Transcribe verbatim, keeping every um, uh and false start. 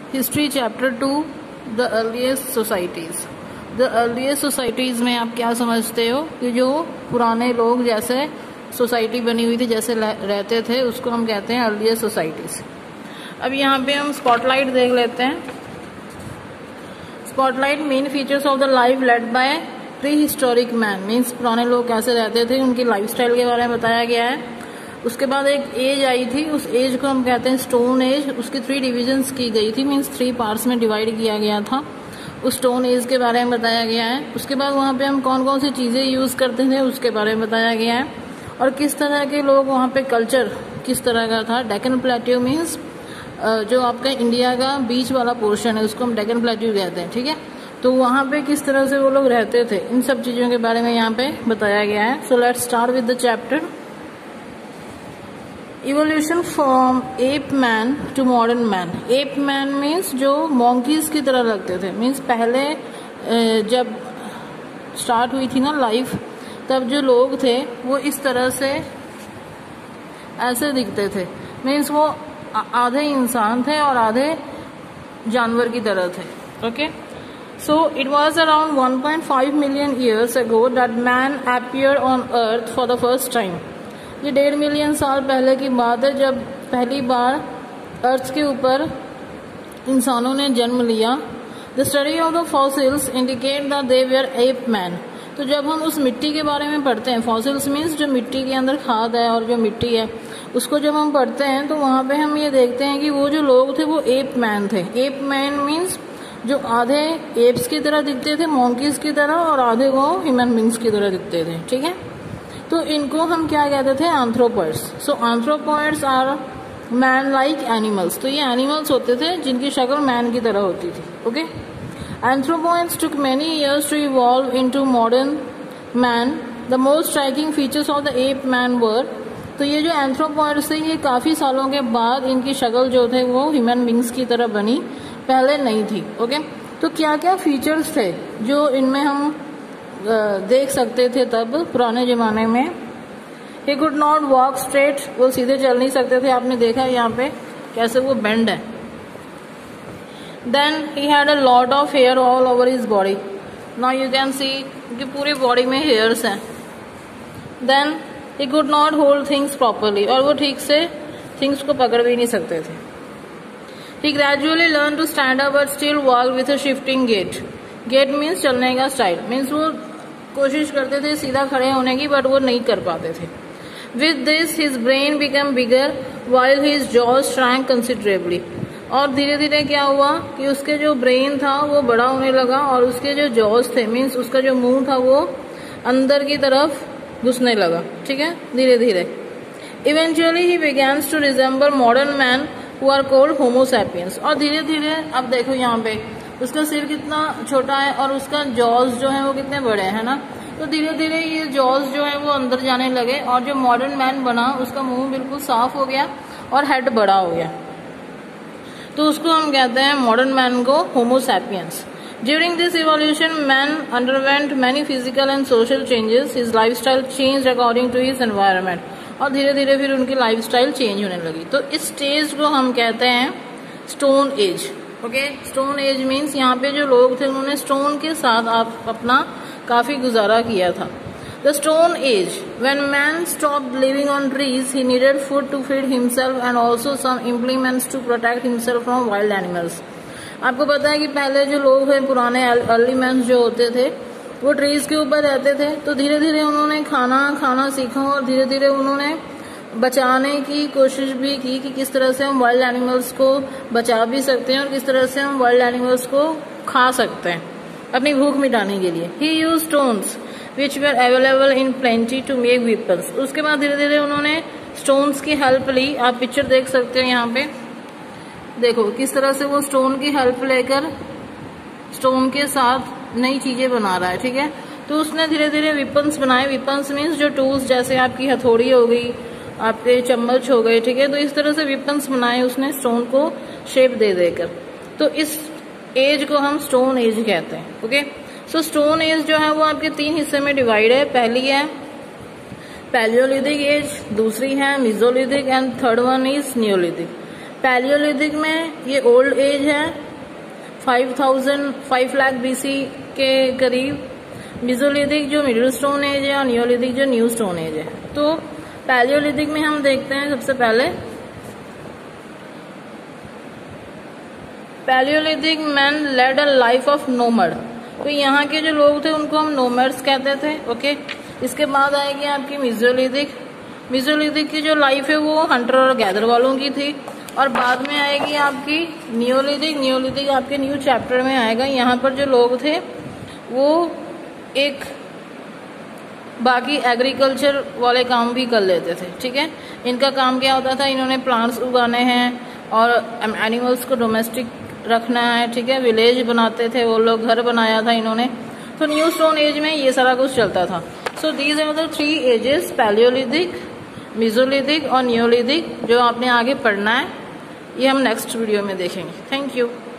History chapter two, the earliest societies. The earliest societies में आप क्या समझते हो कि जो पुराने लोग जैसे सोसाइटी बनी हुई थी, जैसे रहते थे, उसको हम कहते हैं अर्लीस्ट सोसाइटीज़। अब यहाँ पे हम स्पॉटलाइट देख लेते हैं। Spotlight main features of the life led by prehistoric man, means पुराने लोग कैसे रहते थे, उनकी लाइफस्टाइल के बारे में बताया गया है। उसके बाद एक एज आई थी, उस एज को हम कहते हैं स्टोन एज। उसकी थ्री डिविजन्स की गई थी, मीन्स थ्री पार्ट्स में डिवाइड किया गया था। उस स्टोन एज के बारे में बताया गया है। उसके बाद वहाँ पे हम कौन कौन सी चीज़ें यूज़ करते थे उसके बारे में बताया गया है, और किस तरह के लोग वहाँ पे कल्चर किस तरह का था। डेक्कन प्लेट्यू मीन्स जो आपका इंडिया का बीच वाला पोर्शन है, उसको हम डेक्कन प्लेट्यू कहते हैं, ठीक है। तो वहाँ पे किस तरह से वो लोग रहते थे, इन सब चीज़ों के बारे में यहाँ पे बताया गया है। So let's start with the chapter evolution from ape man to modern man. Ape man means जो मॉन्कीज की तरह लगते थे, मीन्स पहले जब स्टार्ट हुई थी ना लाइफ, तब जो लोग थे वो इस तरह से ऐसे दिखते थे, मीन्स वो आधे इंसान थे और आधे जानवर की तरह थे। Okay, so it was around one point five million years ago that man appeared on earth for the first time. ये डेढ़ मिलियन साल पहले की बात है जब पहली बार अर्थ के ऊपर इंसानों ने जन्म लिया। The study of the fossils indicate that they were ape man. तो जब हम उस मिट्टी के बारे में पढ़ते हैं, फॉसिल्स मीन्स जो मिट्टी के अंदर खाद है और जो मिट्टी है, उसको जब हम पढ़ते हैं तो वहाँ पे हम ये देखते हैं कि वो जो लोग थे वो एप मैन थे। एप मैन मीन्स जो आधे एप्स की तरह दिखते थे, मॉन्कीज की तरह, और आधे वो ह्यूमन बींग्स की तरह दिखते थे, ठीक है। तो इनको हम क्या कहते थे, anthropoids. So anthropoids are man like animals. तो ये एनिमल्स होते थे जिनकी शक्ल मैन की तरह होती थी। Okay, anthropoids took many years to evolve into modern man. The most striking features of the ape man were. तो ये जो एंथ्रोपॉइड्स थे, ये काफी सालों के बाद इनकी शक्ल जो थे वो ह्यूमन बींग्स की तरह बनी, पहले नहीं थी। ओके, तो क्या क्या फीचर्स थे जो इनमें हम देख सकते थे तब पुराने जमाने में। He could not walk straight, वो सीधे चल नहीं सकते थे। आपने देखा यहाँ पे कैसे वो बेंड है। Then he had a lot of hair all over his body. Now you can see कि पूरी बॉडी में हेयर्स हैं। Then he could not hold things properly, और वो ठीक से थिंग्स को पकड़ भी नहीं सकते थे। He gradually learn to stand up but still walk with a shifting gait. Gait means चलने का स्टाइल, मीन्स वो कोशिश करते थे सीधा खड़े होने की, बट वो नहीं कर पाते थे। With this his brain become bigger while his jaws shrank considerably. और धीरे धीरे क्या हुआ कि उसके जो ब्रेन था वो बड़ा होने लगा, और उसके जो जॉज थे, मीन्स उसका जो मुंह था, वो अंदर की तरफ घुसने लगा, ठीक है, धीरे धीरे। Eventually he begins to resemble modern man who are called homo sapiens. और धीरे धीरे अब देखो यहाँ पे उसका सिर कितना छोटा है और उसका जॉज जो है वो कितने बड़े हैं ना। तो धीरे धीरे ये जॉज जो है वो अंदर जाने लगे, और जो मॉडर्न मैन बना उसका मुंह बिल्कुल साफ हो गया और हेड बड़ा हो गया। तो उसको हम कहते हैं मॉडर्न मैन को homo sapiens. During this evolution man underwent many physical and social changes. His lifestyle change according to his environment. और धीरे धीरे फिर उनकी लाइफस्टाइल चेंज होने लगी। तो इस स्टेज को हम कहते हैं stone age. Okay, stone age means यहाँ पे जो लोग थे उन्होंने स्टोन के साथ आप अपना काफी गुजारा किया था। The stone age when man stopped living on trees, he needed food to feed himself and also some implements to protect himself from wild animals. आपको पता है कि पहले जो लोग थे, पुराने अर्ली मैन जो होते थे, वो ट्रीज के ऊपर रहते थे। तो धीरे धीरे उन्होंने खाना खाना सीखा, और धीरे धीरे उन्होंने बचाने की कोशिश भी की कि किस तरह से हम वाइल्ड एनिमल्स को बचा भी सकते हैं और किस तरह से हम वाइल्ड एनिमल्स को खा सकते हैं अपनी भूख मिटाने के लिए। He use stones which were available in plenty to make weapons. उसके बाद धीरे धीरे उन्होंने स्टोन्स की हेल्प ली। आप पिक्चर देख सकते हो यहाँ पे, देखो किस तरह से वो स्टोन की हेल्प लेकर स्टोन के साथ नई चीजें बना रहा है, ठीक है। तो उसने धीरे धीरे वेपन्स बनाए। वेपन्स मीन्स जो टूल्स, जैसे आपकी हथौड़ी हो गई, आपके चम्मच हो गए, ठीक है। तो इस तरह से वेपन्स बनाए उसने स्टोन को शेप दे देकर। तो इस एज को हम स्टोन एज कहते हैं। ओके, सो स्टोन एज जो है वो आपके तीन हिस्से में डिवाइड है। पहली है पैलियोलिथिक एज, दूसरी है mesolithic, and third one is neolithic. Palaeolithic में ये ओल्ड एज है, five thousand five lakh BC के करीब। मेसोलिथिक जो मिडिल स्टोन एज है और नियोलिथिक जो न्यू स्टोन एज है। तो पैलियोलिथिक में हम देखते हैं सबसे पहले palaeolithic man led a life of nomad. तो यहाँ के जो लोग थे उनको हम नोमड्स कहते थे। ओके, इसके बाद आएगी आपकी मेसोलिथिक। मेसोलिथिक की जो लाइफ है वो हंटर और गैदर वालों की थी। और बाद में आएगी आपकी नियोलिथिक। नियोलिथिक आपके न्यू चैप्टर में आएगा। यहाँ पर जो लोग थे वो एक बाकी एग्रीकल्चर वाले काम भी कर लेते थे। ठीक है, इनका काम क्या होता था, इन्होंने प्लांट्स उगाने हैं और एनिमल्स को डोमेस्टिक रखना है। ठीक है, विलेज बनाते थे वो लोग, घर बनाया था इन्होंने। तो न्यू स्टोन एज में ये सारा कुछ चलता था। So these are the three ages, palaeolithic, mesolithic और नियोलिथिक, जो आपने आगे पढ़ना है। ये हम नेक्स्ट वीडियो में देखेंगे। Thank you.